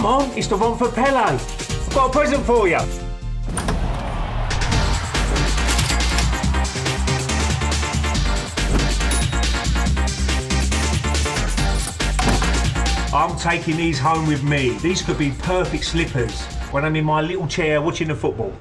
on, it's the Watford Pele. I've got a present for you. I'm taking these home with me. These could be perfect slippers when I'm in my little chair watching the football.